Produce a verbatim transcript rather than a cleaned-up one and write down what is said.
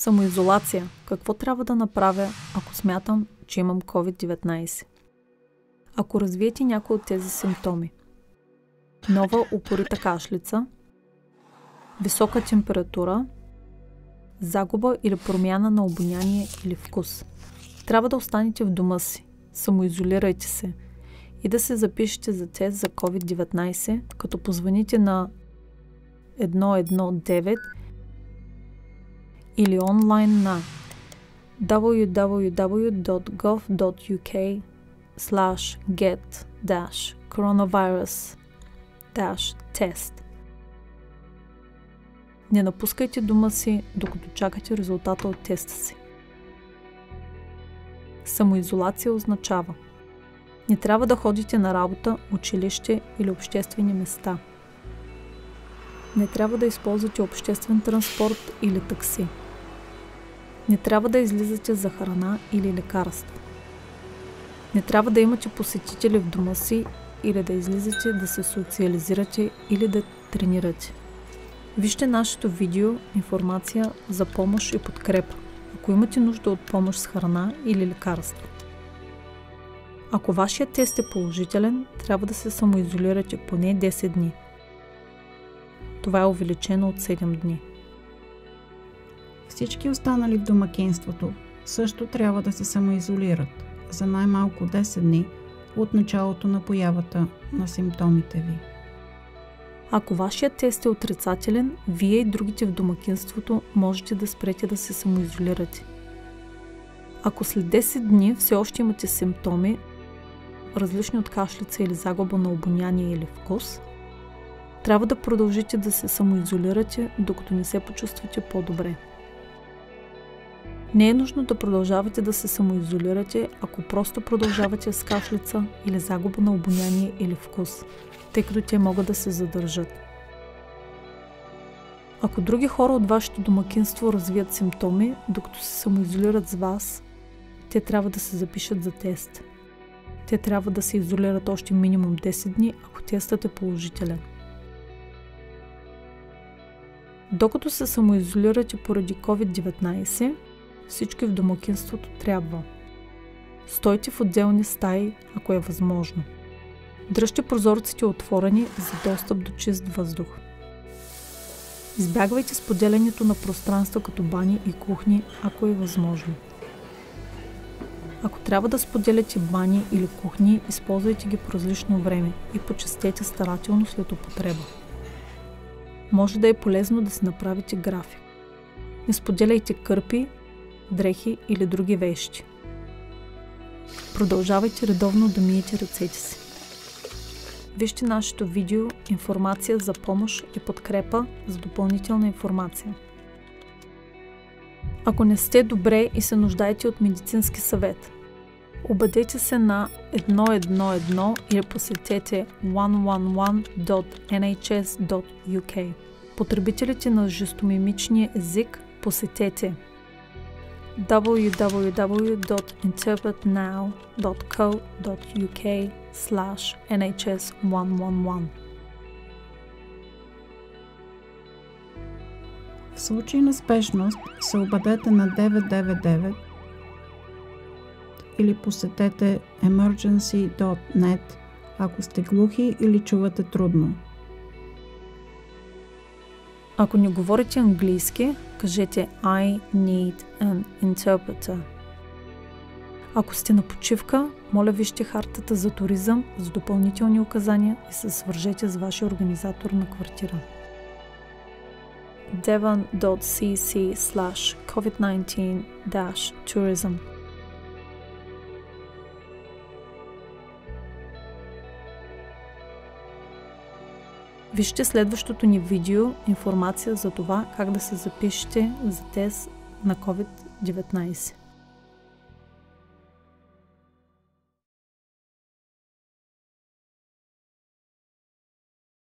Самоизолация. Какво трябва да направя, ако смятам, че имам ковид деветнайсет? Ако развиете някои от тези симптоми: нова упорита кашлица, висока температура, загуба или промяна на обоняние или вкус, трябва да останете в дома си, самоизолирайте се и да се запишете за тест за ковид деветнайсет, като позвоните на едно едно девет или онлайн на дабъл ю дабъл ю дабъл ю точка гов точка ю кей слаш гет коронавирус тест. Не напускайте дома си, докато чакате резултата от теста си. Самоизолация означава: не трябва да ходите на работа, училище или обществени места. Не трябва да използвате обществен транспорт или такси. Не трябва да излизате за храна или лекарства. Не трябва да имате посетители в дома си или да излизате да се социализирате или да тренирате. Вижте нашето видео информация за помощ и подкрепа, ако имате нужда от помощ с храна или лекарства. Ако вашият тест е положителен, трябва да се самоизолирате поне десет дни. Това е увеличено от седем дни. Всички останали в домакинството също трябва да се самоизолират за най-малко десет дни от началото на появата на симптомите ви. Ако вашият тест е отрицателен, вие и другите в домакинството можете да спрете да се самоизолирате. Ако след десет дни все още имате симптоми, различни от кашлица или загуба на обоняние или вкус, трябва да продължите да се самоизолирате, докато не се почувствате по-добре. Не е нужно да продължавате да се самоизолирате, ако просто продължавате с кашлица или загуба на обоняние или вкус, тъй като те могат да се задържат. Ако други хора от вашето домакинство развият симптоми, докато се самоизолират с вас, те трябва да се запишат за тест. Те трябва да се изолират още минимум десет дни, ако тестът е положителен. Докато се самоизолирате поради ковид деветнайсет, всички в домакинството трябва: стойте в отделни стаи, ако е възможно. Дръжте прозорците отворени за достъп до чист въздух. Избягвайте споделянето на пространства като бани и кухни, ако е възможно. Ако трябва да споделяте бани или кухни, използвайте ги по различно време и почистете старателно след употреба. Може да е полезно да си направите график. Не споделяйте кърпи, дрехи или други вещи. Продължавайте редовно да миете ръцете си. Вижте нашето видео информация за помощ и подкрепа за допълнителна информация. Ако не сте добре и се нуждаете от медицински съвет, обадете се на едно едно едно или посетете едно едно едно точка ен ейч ес точка ю кей. Потребителите на жестомимичния език посетете дабъл ю дабъл ю дабъл ю точка интерпрет нау точка ко точка ю кей слаш ен ейч ес едно едно едно. В случай на спешност се обадете на девет девет девет или посетете емърдженси точка нет, ако сте глухи или чувате трудно. Ако не говорите английски, кажете I need an interpreter. Ако сте на почивка, моля вижте хартата за туризъм за допълнителни указания и се свържете с вашия организатор на квартира. devon точка си си слаш ковид деветнайсет tourism. Вижте следващото ни видео информация за това как да се запишете за тест на ковид деветнайсет.